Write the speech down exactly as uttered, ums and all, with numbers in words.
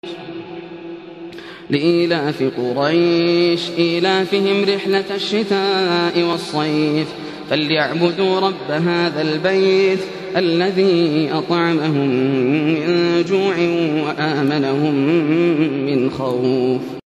لإيلاف قريش إيلافهم رحلة الشتاء والصيف فليعبدوا رب هذا البيت الذي أطعمهم من جوع وآمنهم من خوف.